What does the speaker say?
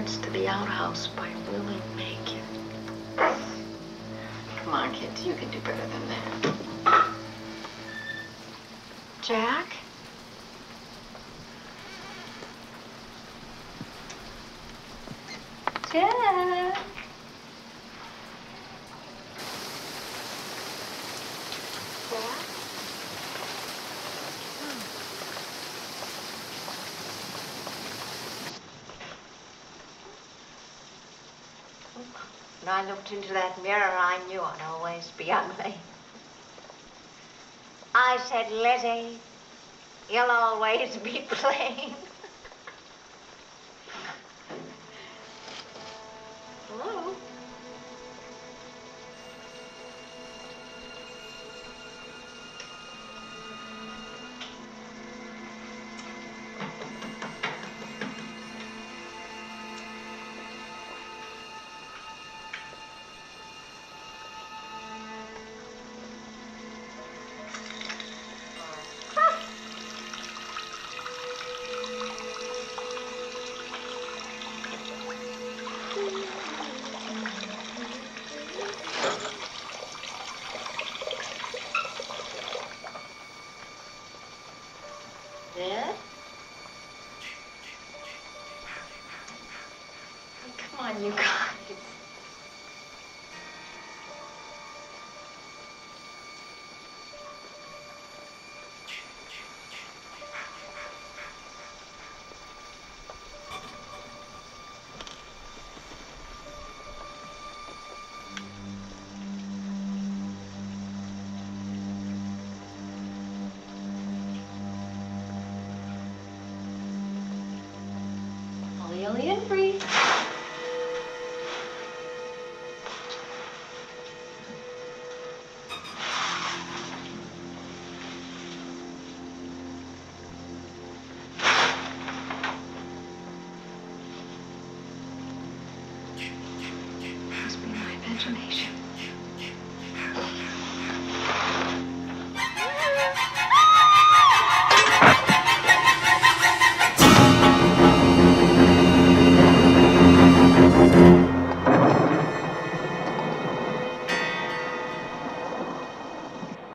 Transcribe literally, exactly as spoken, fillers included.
entrance to the outhouse by Willie Macon. Come on, kids, you can do better than that. Jack? Jack? When I looked into that mirror, I knew I'd always be ugly. I said, Lizzie, you'll always be plain. Hello? Dad? Come on, you guys. Alien free.